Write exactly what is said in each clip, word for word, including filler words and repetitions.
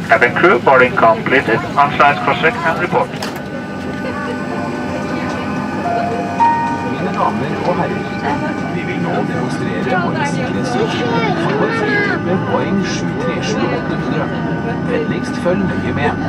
Cabin crew, boarding completed. On-site cross-check and report. Mine damer og herrer, vi vil nå demonstrere våre sikkerhetsutstyr for vår flyr med Boeing sju tre sju åtte hundre. Vennligst følg nøye med.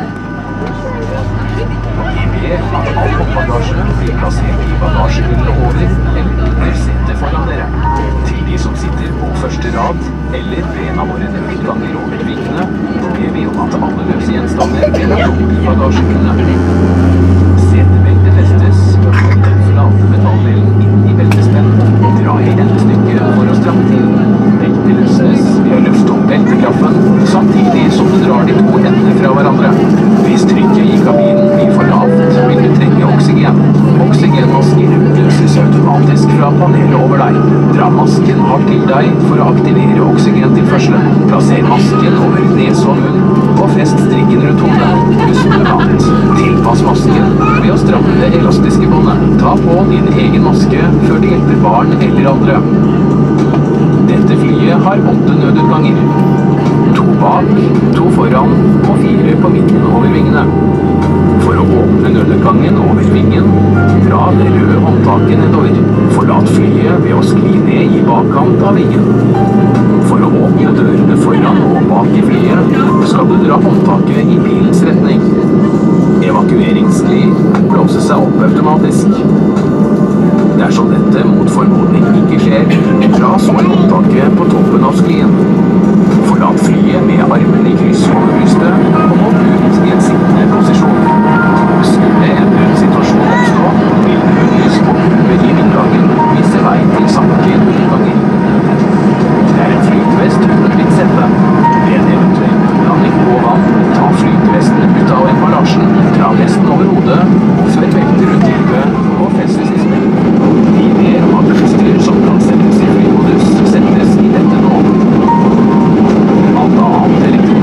Vi ber at all håndbagasje blir plassert i bagasjerullet over eller under setet foran dere. Til de som sitter på første rad eller ved en av våre nødutganger over vikene, ber vi om at alle løse gjenstander blir lagt opp i bagasjerullet. Setebeltet festes og den flate metalldelen inn i beltespenn. Dra i denne stykket for å stramme til. Beltet løsnes ved å løfte opp belteklaffen, samtidig som du drar de to endene fra hverandre. Hvis trykket i kabinen blir for lavt, vil du trenge oksygen. Oksygenmasker løses automatisk fra panelet over deg. Dra masken hardt til deg for å aktivere oksygentilførselen. Plasser masken over nese og munn, og fest strikken rundt hodet. Husk noe annet. Tilpass masken ved å stramme det elastiske båndet. Ta på din egen maske før det hjelper barn eller andre. Dette flyet har åtte nødutganger. To bak, to foran og fire på midten over vingene. For å åpne nødutgangen over vingen, dra det røde håndtaket nedover. Forlat flyet ved å skli ned i bakkant av vingen. For å åpne dørene foran og bak i flyet, skal du dra håndtaket i pilens retning. Evakueringsskli blåser seg opp automatisk. Dersom dette mot formodning ikke skjer, dra så håndtaket på toppen av sklien. Forlat flyet med armen i kryss over brystet og hopp ut i en sittende posisjon. Skulle en nødsituasjon oppstå, vil nødlys oppe i inngangen vise vei til samtlige nødutganger. Det er en flytvest under ditt sette. Ved en eventuell nødlanding på vann, ta flytvesten ut av emballasjen, dra vesten over hodet og før beltet rundt livet og festes i smell. Vi ber om at utstyr som kan settes i flymodus settes i dette nå. Alt annet elektronikk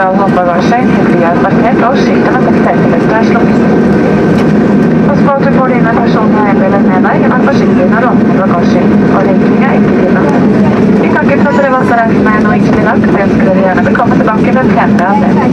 all håndbagasje til flyet er parkert og skiltet med sekretærfeltet er slukket. Pass på at du får dine personlige eiendeler med deg, men forsiktig når du åpner bagasjen, og reglingen er ikke til deg. Vi takker for at dere valgte å reise med Norwegian i dag, vi ønsker dere gjerne velkommen tilbake ved en senere anledning.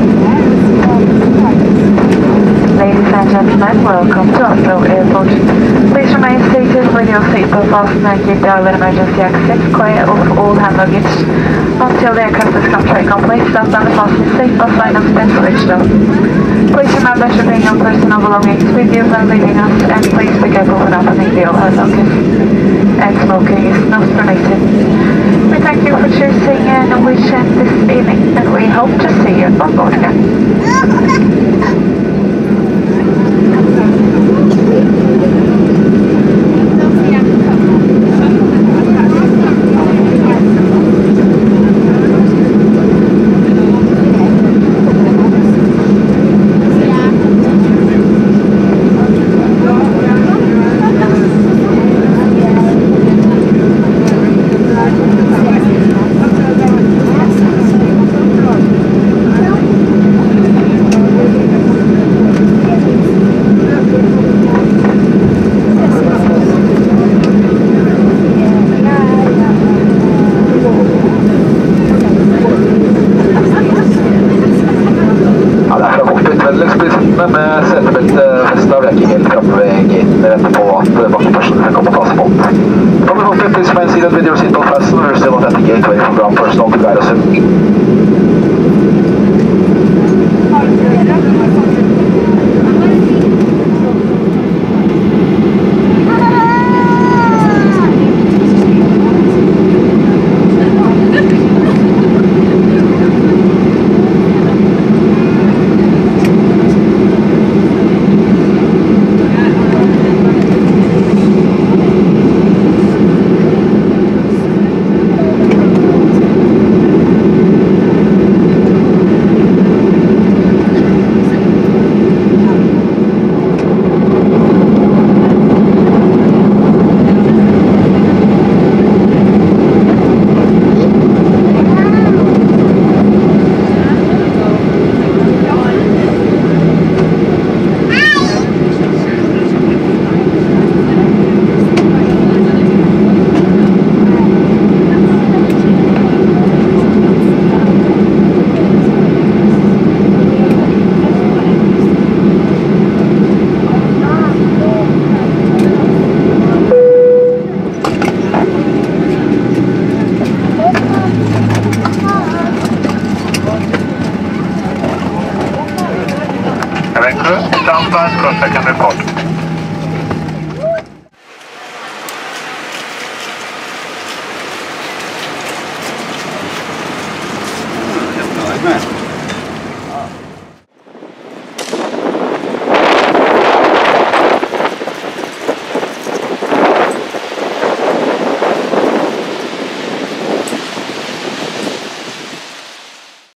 Ladies and gentlemen, welcome to Oslo Airport. Please remain seated with your seatbelt fastened and keep the island emergency exit clear of all hand luggage until the aircraft has come straight complete. Stand down and fasten seatbelt sign has been switched off. Please remember to bring your personal belongings with you when leaving us, and please be careful when opening the overhead luggage. And smoking is not permitted. We thank you for choosing Norwegian this evening, and we hope to see you on board again. Med setebeltefestet er ikke helt framme ved gaten. Vi venter på at bakkepersonene kommer og tas imot. From the cockpit, please remain seated with your seatbelt fastened. We're still at the gate waiting for ground personnel to guide us in. Southwest cross-second report.